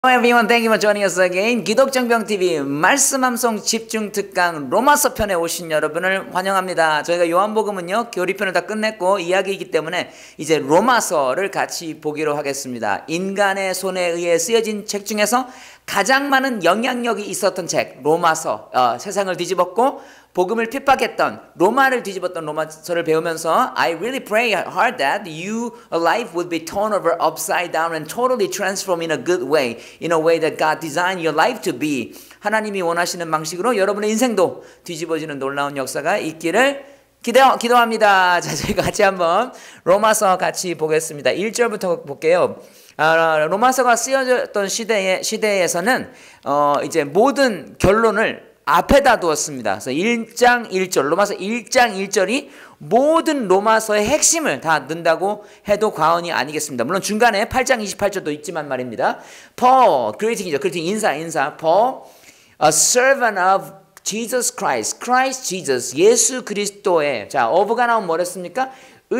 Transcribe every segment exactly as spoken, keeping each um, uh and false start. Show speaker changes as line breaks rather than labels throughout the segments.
Hello everyone, thank you for joining us again. 기독정병티비 말씀함송 집중특강 로마서 편에 오신 여러분을 환영합니다. 저희가 요한복음은요 교리편을 다 끝냈고 이야기이기 때문에 이제 로마서를 같이 보기로 하겠습니다. 인간의 손에 의해 쓰여진 책 중에서 가장 많은 영향력이 있었던 책 로마서, 어, 세상을 뒤집었고 복음을 핍박했던 로마를 뒤집었던 로마서를 배우면서 I really pray hard that you life would be turned over upside down and totally transformed in a good way, in a way that God designed your life to be. 하나님이 원하시는 방식으로 여러분의 인생도 뒤집어지는 놀라운 역사가 있기를 기도, 기도합니다. 자, 저희가 같이 한번 로마서 같이 보겠습니다. 일 절부터 볼게요. 아, 로마서가 쓰여졌던 시대에, 시대에서는 어, 이제 모든 결론을 앞에다 두었습니다. 그래서 일 장 일 절, 로마서 일 장 일 절이 모든 로마서의 핵심을 다 넣는다고 해도 과언이 아니겠습니다. 물론 중간에 팔 장 이십팔 절도 있지만 말입니다. Paul, greeting이죠. greeting, 인사, 인사. Paul, a servant of Jesus Christ, Christ Jesus, 예수 그리스도의, 자, of가 나오면 뭐랬습니까?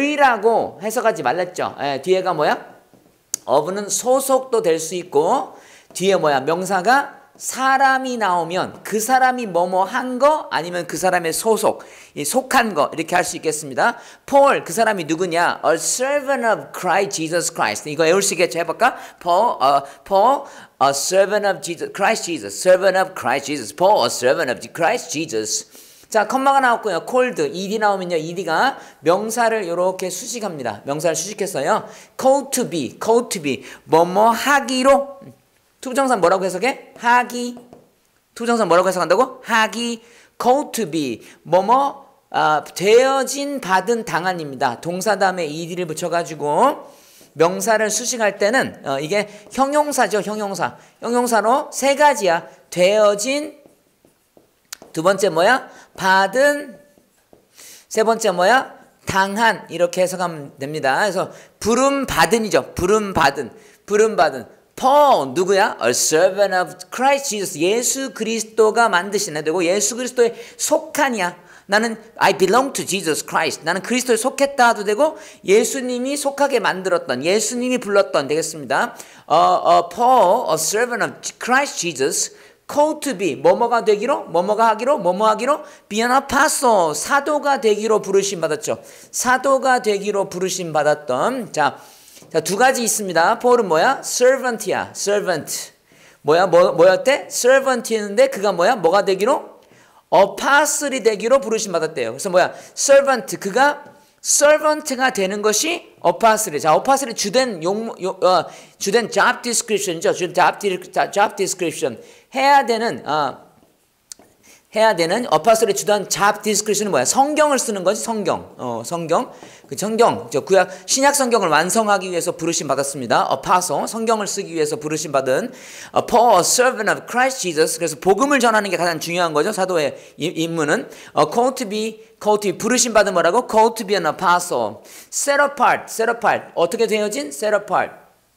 의라고 해석하지 말랬죠. 예, 뒤에가 뭐야? of는 소속도 될 수 있고, 뒤에 뭐야? 명사가 사람이 나오면 그 사람이 뭐뭐 한 거 아니면 그 사람의 소속, 이 속한 거 이렇게 할 수 있겠습니다. Paul, 그 사람이 누구냐? A servant of Christ Jesus Christ. 이거 외울 수 있겠죠? 해볼까? Paul, uh, Paul, a servant of Jesus, Christ Jesus, servant of Christ Jesus. Paul, a servant of Christ Jesus. 자, 컴마가 나왔고요. cold, ed 나오면요. ed가 명사를 이렇게 수식합니다. 명사를 수식했어요. called to be, called to be, 뭐뭐 하기로. 투부정사 뭐라고 해석해? 하기. 투부정사 뭐라고 해석한다고? 하기. called to be. 뭐뭐 아, 되어진, 받은, 당한입니다. 동사 다음에 ed를 붙여가지고 명사를 수식할 때는 어, 이게 형용사죠. 형용사. 형용사로 세 가지야. 되어진, 두 번째 뭐야? 받은, 세 번째 뭐야? 당한. 이렇게 해석하면 됩니다. 그래서 부름 받은이죠. 부름 받은. 부름 받은. Paul 누구야? A servant of Christ Jesus. 예수 그리스도가 만드신 애 되고 예수 그리스도의 속한이야. 나는 I belong to Jesus Christ. 나는 그리스도에 속했다 하도 되고 예수님이 속하게 만들었던, 예수님이 불렀던 되겠습니다. Uh, uh, Paul, a servant of Christ Jesus, called to be, 뭐뭐가 되기로, 뭐뭐가 하기로, 뭐뭐 하기로, be an apostle, 사도가 되기로 부르심 받았죠. 사도가 되기로 부르심 받았던, 자, 자, 두 가지 있습니다. 폴은 뭐야? servant이야. servant. 뭐야? 뭐, 뭐였대? servant이었는데 그가 뭐야? 뭐가 되기로? apostle이 되기로 부르심 받았대요. 그래서 뭐야? servant. 그가 servant가 되는 것이 apostle이. 자, apostle이 주된 용, 용 어, 주된 job description이죠. 주된 job, job description. 해야 되는, 어, 해야 되는 어파솔의 주단 잡 디스크리션은 뭐야? 성경을 쓰는 거지. 성경. 어, 성경. 그 성경. 저 구약 신약 성경을 완성하기 위해서 부르심 받았습니다. 어파솔. 성경을 쓰기 위해서 부르심 받은 uh, Paul, a servant of Christ Jesus. 그래서 복음을 전하는 게 가장 중요한 거죠. 사도의 임무는 uh, called to be, called to be 부르심 받은 뭐라고? Called to be an apostle. Set apart, set apart. 어떻게 되어진? Set apart.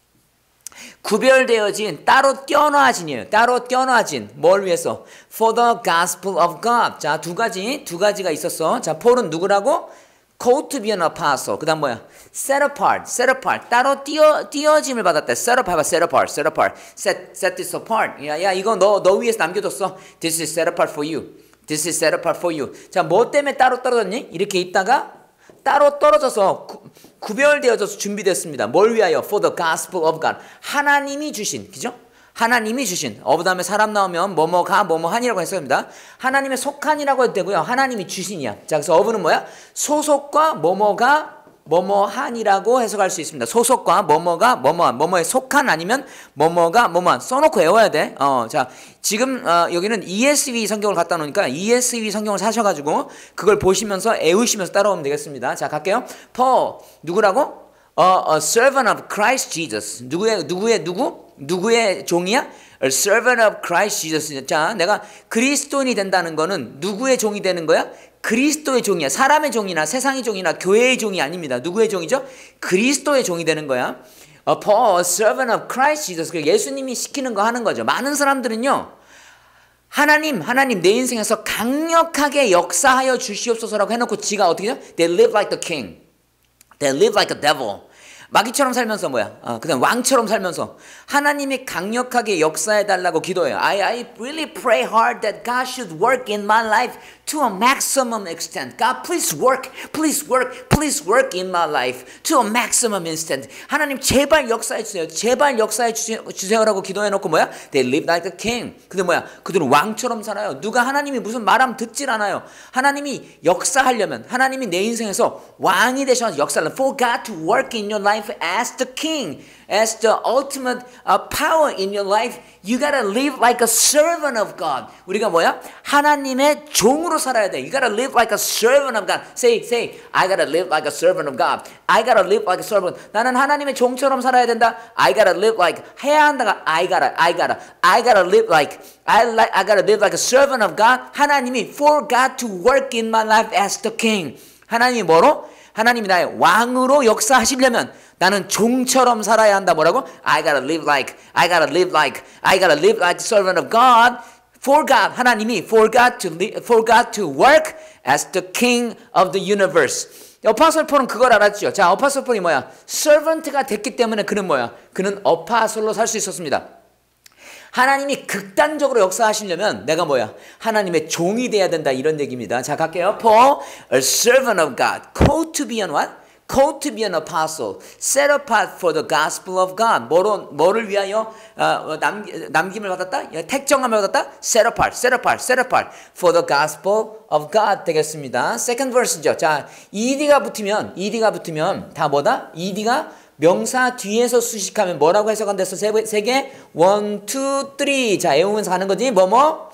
구별되어진, 따로 껴놔진이에요. 따로 껴놔진. 뭘 위해서? For the gospel of God. 자, 두 가지, 두 가지가 있었어. 자, 폴은 누구라고? Called to be an apostle. 그 다음 뭐야? Set apart, set apart. 따로 띄어, 띄어짐을 받았다. Set apart, set apart, set apart. Set, set this apart. 야, 야, 이거 너, 너 위해서 남겨뒀어. This is set apart for you. This is set apart for you. 자, 뭐 때문에 따로 떨어졌니? 이렇게 있다가 따로 떨어져서 구, 구별되어져서 준비됐습니다. 뭘 위하여? For the gospel of God. 하나님이 주신, 그죠? 하나님이 주신. of 다음에 사람 나오면 뭐뭐가 뭐뭐하니라고 해석합니다. 하나님의 속한이라고 해도 되고요. 하나님이 주신이야. 자, 그래서 of는 뭐야? 소속과 뭐뭐가 뭐뭐한이라고 해석할 수 있습니다. 소속과 뭐뭐가 뭐뭐한, 뭐뭐에 속한 아니면 뭐뭐가 뭐뭐한. 써놓고 외워야 돼. 어, 자, 지금 어, 여기는 이에스브이 성경을 갖다 놓으니까 이에스브이 성경을 사셔가지고 그걸 보시면서 외우시면서 따라오면 되겠습니다. 자, 갈게요. Paul 누구라고? 어, a servant of Christ Jesus. 누구의 누구의 누구? 누구의 종이야? A servant of Christ Jesus. 자, 내가 그리스도인이 된다는 거는 누구의 종이 되는 거야? 그리스도의 종이야. 사람의 종이나 세상의 종이나 교회의 종이 아닙니다. 누구의 종이죠? 그리스도의 종이 되는 거야. A Paul, a servant of Christ Jesus. 예수님이 시키는 거 하는 거죠. 많은 사람들은요, 하나님, 하나님 내 인생에서 강력하게 역사하여 주시옵소서라고 해놓고 지가 어떻게 해요? They live like the king. They live like a devil. 마귀처럼 살면서 뭐야? 어, 그다음 왕처럼 살면서 하나님이 강력하게 역사해 달라고 기도해요. I, I really pray hard that God should work in my life to a maximum extent. God, please work, please work, please work in my life to a maximum extent. 하나님 제발 역사해 주세요. 제발 역사해 주세요, 주세요라고 기도해 놓고 뭐야? They live like a king. 근데 뭐야? 그들은 왕처럼 살아요. 누가 하나님이 무슨 말하면 듣질 않아요. 하나님이 역사하려면 하나님이 내 인생에서 왕이 되셔서 역사를 For God to work in your life as the king, as the ultimate uh, power in your life, you gotta live like a servant of God. 우리가 뭐야? 하나님의 종으로 살아야 돼. You gotta live like a servant of God. Say, say, I gotta live like a servant of God. I gotta live like a servant. 나는 하나님의 종처럼 살아야 된다. I gotta live like 해야 한다가 I gotta, I gotta, I gotta live like I like, I gotta live like a servant of God. 하나님이 for God to work in my life as the king. 하나님이 뭐로? 하나님이 나의 왕으로 역사하시려면 나는 종처럼 살아야 한다. 뭐라고? I gotta live like, I gotta live like, I gotta live like a servant of God. For God, 하나님이 for God to live, for God to work as the King of the universe. 어파솔 폴은 그걸 알았죠. 자, 어파솔 폴이 뭐야? servant가 됐기 때문에 그는 뭐야? 그는 어파솔로 살 수 있었습니다. 하나님이 극단적으로 역사하시려면 내가 뭐야? 하나님의 종이 돼야 된다 이런 얘기입니다. 자, 갈게요. Paul, a servant of God, called to be an what? Called to be an apostle, set apart for the gospel of God. 뭐로, 뭐를 위하여 어, 남, 남김을 받았다? 택정함을 받았다? Set apart, set apart, set apart for the gospel of God 되겠습니다. Second verse죠. 자, ed가 붙으면, ed가 붙으면 다 뭐다? ed가 명사 뒤에서 수식하면 뭐라고 해석한댔어? 세, 세 개? one, two, three. 자, 외우면서 가는 거지. 뭐뭐?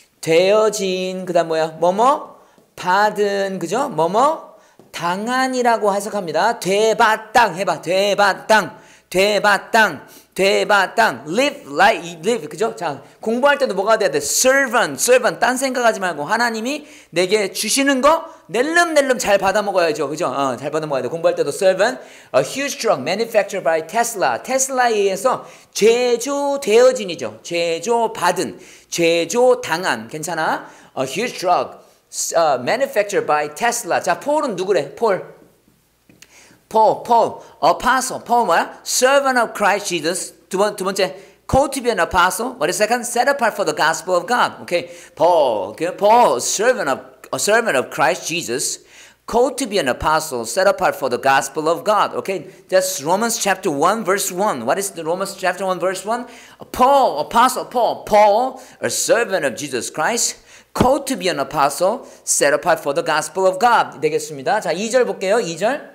되어진. 그 다음 뭐야? 뭐뭐? 받은. 그죠? 뭐뭐? 당한이라고 해석합니다. 되바땅. 해봐. 되바땅. 되바땅. 되바땅. live like, live. 그죠? 자, 공부할 때도 뭐가 돼야 돼? servant, servant. 딴 생각하지 말고 하나님이 내게 주시는 거 낼름낼름 잘 받아 먹어야죠. 그죠? 어, 잘 받아 먹어야 돼. 공부할 때도 servant. A huge truck manufactured by Tesla. 테슬라에 의해서 제조되어진이죠. 제조받은, 제조당한. 괜찮아? A huge truck uh, manufactured by Tesla. 자, 폴은 누구래? 폴. Paul, Paul, apostle. Paul 뭐야? Servant of Christ Jesus. 두 번, 두 번째, called to be an apostle. What is second? Set apart for the gospel of God. Okay, Paul, okay? Paul, servant of a servant of Christ Jesus, called to be an apostle, set apart for the gospel of God. Okay, that's Romans chapter one, verse one. What is the Romans chapter one, verse one? Paul, apostle, Paul, Paul, a servant of Jesus Christ, called to be an apostle, set apart for the gospel of God. 되겠습니다. 자, 이 절 볼게요. 이 절.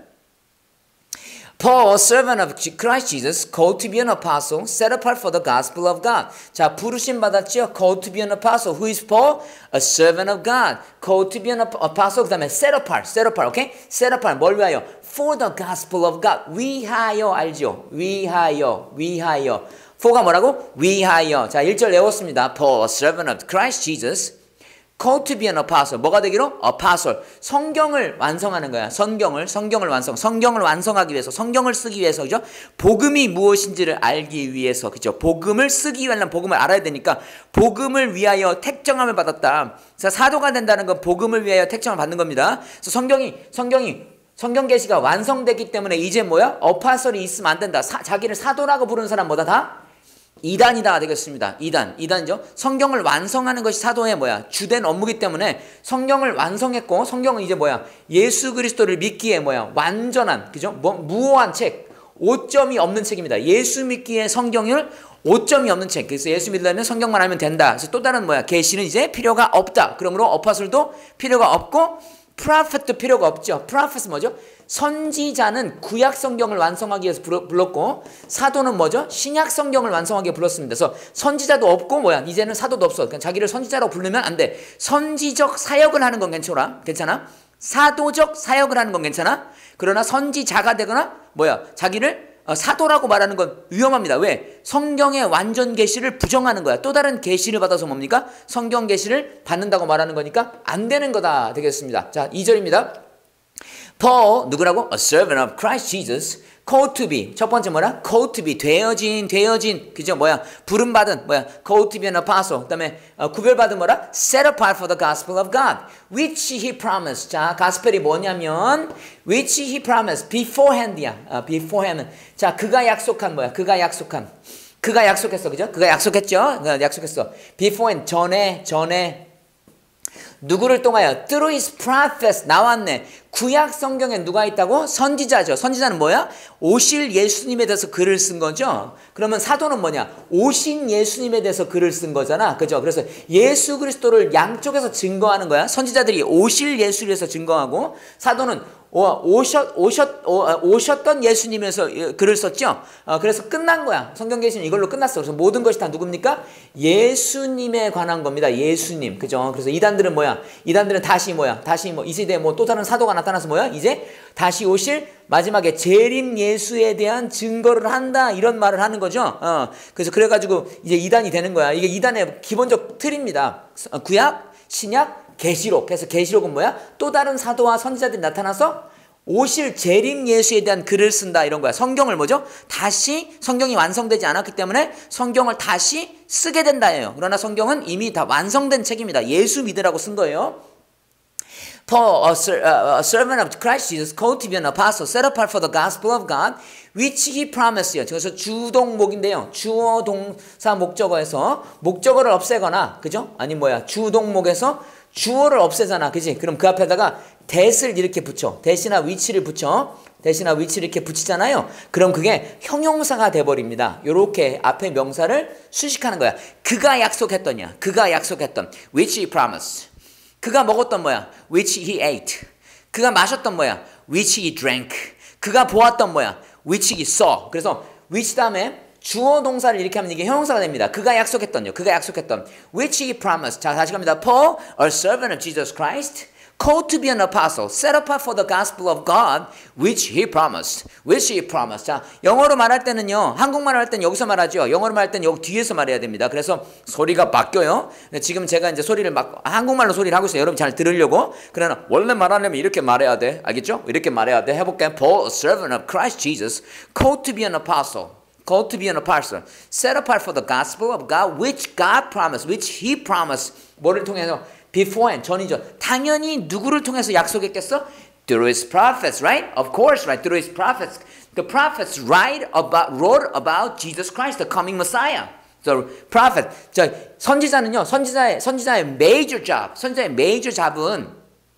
Paul, servant of Christ Jesus, called to be an apostle, set apart for the gospel of God. 자, 부르심 받았죠? Called to be an apostle. Who is Paul? A servant of God. Called to be an apostle. 그 다음에 set apart, set apart, okay? Set apart, 뭘 위하여? For the gospel of God. 위하여, 알죠? 위하여, 위하여. for가 뭐라고? 위하여. 자, 일 절 외웠습니다. Paul, a servant of Christ Jesus, called to be an apostle. 뭐가 되기로? apostle. 성경을 완성하는 거야. 성경을, 성경을 완성. 성경을 완성하기 위해서, 성경을 쓰기 위해서, 그죠? 복음이 무엇인지를 알기 위해서, 그죠? 복음을 쓰기 위하려면 복음을 알아야 되니까, 복음을 위하여 택정함을 받았다. 자, 사도가 된다는 건 복음을 위하여 택정을 받는 겁니다. 그래서 성경이, 성경이, 성경 계시가 완성됐기 때문에 이제 뭐야? 어파설이 있으면 안 된다. 사, 자기를 사도라고 부르는 사람 뭐다? 다? 이단이다 되겠습니다. 이단, 이단이죠. 성경을 완성하는 것이 사도의 뭐야? 주된 업무기 때문에 성경을 완성했고, 성경은 이제 뭐야? 예수 그리스도를 믿기에 뭐야? 완전한, 그죠? 뭐, 무오한 책, 오점이 없는 책입니다. 예수 믿기에 성경을 오점이 없는 책. 그래서 예수 믿으려면 성경만 알면 된다. 그래서 또 다른 뭐야? 계시는 이제 필요가 없다. 그러므로 어파솔도 필요가 없고, 프로페트도 필요가 없죠. 프로페트 뭐죠? 선지자는 구약 성경을 완성하기 위해서 불렀고, 사도는 뭐죠? 신약 성경을 완성하기 위해 불렀습니다. 그래서 선지자도 없고 뭐야? 이제는 사도도 없어. 그러니까 자기를 선지자라고 부르면 안 돼. 선지적 사역을 하는 건 괜찮아. 괜찮아? 사도적 사역을 하는 건 괜찮아? 그러나 선지자가 되거나 뭐야? 자기를 사도라고 말하는 건 위험합니다. 왜? 성경의 완전 계시를 부정하는 거야. 또 다른 계시를 받아서 뭡니까? 성경 계시를 받는다고 말하는 거니까 안 되는 거다 되겠습니다. 자, 이 절입니다. Paul 누구라고? A servant of Christ Jesus, called to be. 첫 번째 뭐라? called to be. 되어진, 되어진. 그죠? 뭐야? 부름받은. 뭐야? called to be an apostle. 그 다음에 어, 구별받은 뭐라? set apart for the gospel of God, which he promised. 자, 가스펠이 뭐냐면 which he promised beforehand이야. 어, beforehand. 자, 그가 약속한 뭐야? 그가 약속한. 그가 약속했어. 그죠? 그가 약속했죠? 그가 약속했어. beforehand. 전에, 전에. 누구를 통하여? Through his prophets. 나왔네. 구약 성경에 누가 있다고? 선지자죠. 선지자는 뭐야? 오실 예수님에 대해서 글을 쓴 거죠. 그러면 사도는 뭐냐? 오신 예수님에 대해서 글을 쓴 거잖아. 그죠? 그래서 예수 그리스도를 양쪽에서 증거하는 거야. 선지자들이 오실 예수를 위해서 증거하고, 사도는 오셨, 오셨, 오셨던 예수님에서 글을 썼죠. 어, 그래서 끝난 거야. 성경 계시는 이걸로 끝났어. 그래서 모든 것이 다 누굽니까? 예수님에 관한 겁니다. 예수님. 그죠? 그래서 이단들은 뭐야? 이단들은 다시 뭐야? 다시 뭐 이 시대에 뭐 또 다른 사도가 나타나서 뭐야? 이제 다시 오실 마지막에 재림 예수에 대한 증거를 한다. 이런 말을 하는 거죠. 어, 그래서 그래가지고 이제 이단이 되는 거야. 이게 이단의 기본적 틀입니다. 구약, 신약, 계시록. 그래서 계시록은 뭐야? 또 다른 사도와 선지자들이 나타나서 오실 재림 예수에 대한 글을 쓴다 이런 거야. 성경을 뭐죠? 다시 성경이 완성되지 않았기 때문에 성경을 다시 쓰게 된다예요. 그러나 성경은 이미 다 완성된 책입니다. 예수 믿으라고 쓴 거예요. Paul, a servant of Christ Jesus, called to be an apostle, set apart for the gospel of God, which he promised. 그래서 주동목인데요. 주어 동사 목적어에서 목적어를 없애거나, 그죠? 아니 뭐야? 주동목에서 주어를 없애잖아. 그지? 그럼 그 앞에다가 that을 이렇게 붙여. that이나 which를 붙여. that이나 which를 이렇게 붙이잖아요. 그럼 그게 형용사가 돼버립니다. 요렇게 앞에 명사를 수식하는 거야. 그가 약속했더냐. 그가 약속했던. which he promised. 그가 먹었던 뭐야? which he ate. 그가 마셨던 뭐야? which he drank. 그가 보았던 뭐야? which he saw. 그래서 which 다음에 주어 동사를 이렇게 하면 이게 형용사가 됩니다. 그가 약속했던요. 그가 약속했던. which he promised. 자, 다시 갑니다. Paul, a servant of Jesus Christ, called to be an apostle, set apart for the gospel of God, which he promised. which he promised. 자, 영어로 말할 때는요. 한국말 할 때는 여기서 말하죠. 영어로 말할 때는 여기 뒤에서 말해야 됩니다. 그래서 소리가 바뀌어요. 지금 제가 이제 소리를 막 한국말로 소리를 하고 있어요. 여러분 잘 들으려고. 그러나 원래 말하려면 이렇게 말해야 돼. 알겠죠? 이렇게 말해야 돼. 해볼게요. Paul, a servant of Christ Jesus, called to be an apostle. called to be an apostle, set apart for the gospel of God, which God promised, which he promised. 뭐를 통해서? beforehand, 전이죠. 당연히 누구를 통해서 약속했겠어? Through his prophets, right? Of course, right? Through his prophets. The prophets write about, wrote about Jesus Christ, the coming Messiah. So, prophet. 자, 선지자는요, 선지자의, 선지자의 major job, 선지자의 major job은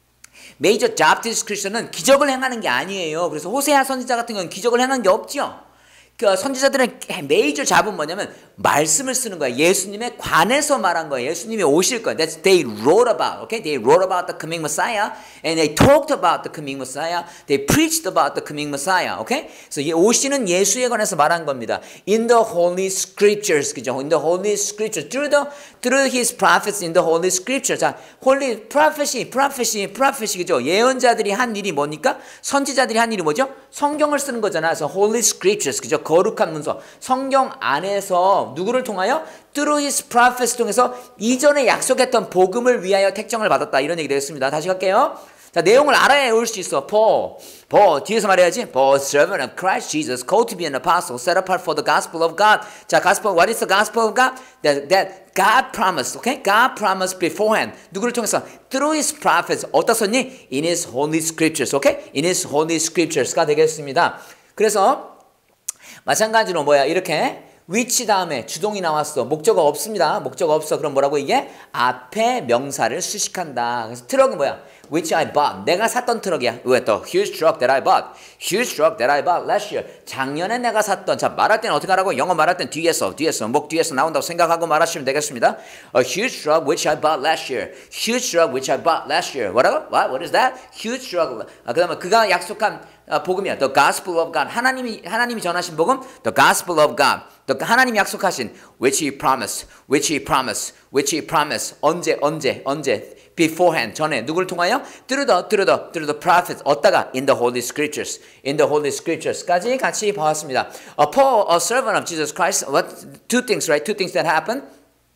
major job description은 기적을 행하는 게 아니에요. 그래서 호세아 선지자 같은 경우는 기적을 행한 게 없죠. 그 선지자들은 메이저 잡은 뭐냐면 말씀을 쓰는 거야. 예수님에 관해서 말한 거야. 예수님이 오실 거야. That's they wrote about. Okay, they wrote about the coming Messiah, and they talked about the coming Messiah. They preached about the coming Messiah. Okay, 그래서 오시는 예수에 관해서 말한 겁니다. In the Holy Scriptures, 그죠? In the Holy Scriptures, through the through His prophets in the Holy Scriptures. 자, Holy Prophecy, Prophecy, Prophecy, 그죠? 예언자들이 한 일이 뭐니까? 선지자들이 한 일이 뭐죠? 성경을 쓰는 거잖아. 그래서 Holy Scriptures, 그죠? 거룩한 문서. 성경 안에서 누구를 통하여? Through his prophets 통해서 이전에 약속했던 복음을 위하여 택정을 받았다. 이런 얘기 되겠습니다. 다시 갈게요. 자, 내용을 알아야 올 수 있어. Paul, Paul 뒤에서 말해야지. Paul, servant of Christ Jesus, called to be an apostle, set apart for the gospel of God. 자, gospel, what is the gospel of God? That, that God promised, okay? God promised beforehand. 누구를 통해서? Through his prophets. 어디다 썼니? In his holy scriptures, okay? In his holy scriptures가 되겠습니다. 그래서 마찬가지로 뭐야? 이렇게 which 다음에 주동이 나왔어. 목적어 없습니다. 목적어 없어. 그럼 뭐라고 이게? 앞에 명사를 수식한다. 그래서 트럭은 뭐야? Which I bought. 내가 샀던 트럭이야. 왜 또? Huge truck that I bought. Huge truck that I bought last year. 작년에 내가 샀던. 자, 말할 때는 어떻게 하라고? 영어 말할 땐 뒤에서, 뒤에서, 목 뒤에서 나온다고 생각하고 말하시면 되겠습니다. A huge truck which I bought last year. Huge truck which I bought last year. 뭐라고? What? What is that? Huge truck. 아, 그 다음에 그가 약속한 아, 복음이야. The gospel of God. 하나님이, 하나님이 전하신 복음. The gospel of God. The, 하나님이 약속하신 which he promised. Which he promised. Which he promised. 언제, 언제, 언제. beforehand, 전에 누구를 통하여? through the, through the, through the prophets. 어디다가? in the holy scriptures. in the holy scriptures까지 같이 보았습니다. A Paul, a servant of Jesus Christ. What? Two things, right? Two things that happen.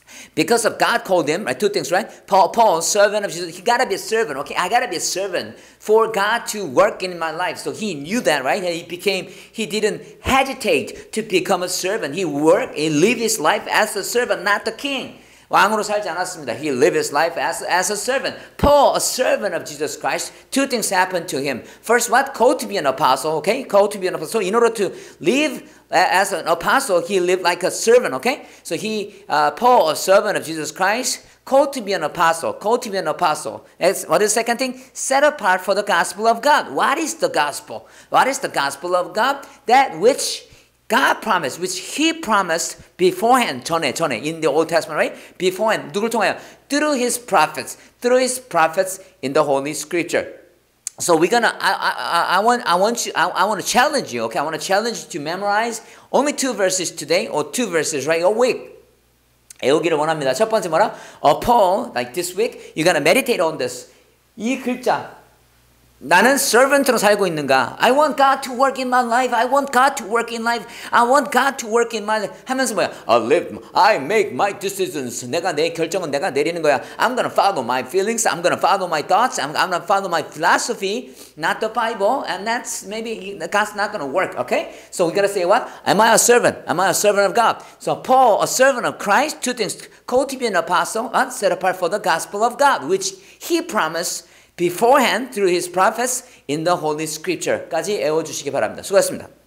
Because of God called him, right? Two things, right? Paul, Paul, servant of Jesus. He gotta be a servant, okay? I gotta be a servant for God to work in my life. So he knew that, right? And he became, he didn't hesitate to become a servant. He worked, he lived his life as a servant, not the king. 왕으로 살지 않았습니다. He lived his life as, as a servant. Paul, a servant of Jesus Christ, two things happened to him. First, what? Called to be an apostle, okay? Called to be an apostle. So in order to live as an apostle, he lived like a servant, okay? So he, uh, Paul, a servant of Jesus Christ, called to be an apostle, called to be an apostle. That's, what is the second thing? Set apart for the gospel of God. What is the gospel? What is the gospel of God? That which God promised, which He promised beforehand, 전에, 전에, in the Old Testament, right? Beforehand, 누굴 통하여? Through His prophets, through His prophets in the Holy Scripture. So we're gonna, I, I, I want, I want you, I, I want to challenge you, okay? I want to challenge you to memorize only two verses today, or two verses, right? A week. 외우기를 원합니다. 첫 번째 뭐라? Uh, Paul, like this week, you're gonna meditate on this. 이 글자. 나는 servant로 살고 있는가? I want God to work in my life. I want God to work in life. I want God to work in my life. 하면서 뭐야? I live, I make my decisions. 내가 내 결정은 내가 내리는 거야. I'm gonna follow my feelings. I'm gonna follow my thoughts. I'm, I'm gonna follow my philosophy, not the Bible. And that's maybe God's not gonna work. Okay? So we gotta say what? Am I a servant? Am I a servant of God? So Paul, a servant of Christ. Two things: called to be an apostle, uh, set apart for the gospel of God, which he promised beforehand through his prophets in the Holy Scripture. 까지 외워주시기 바랍니다. 수고하셨습니다.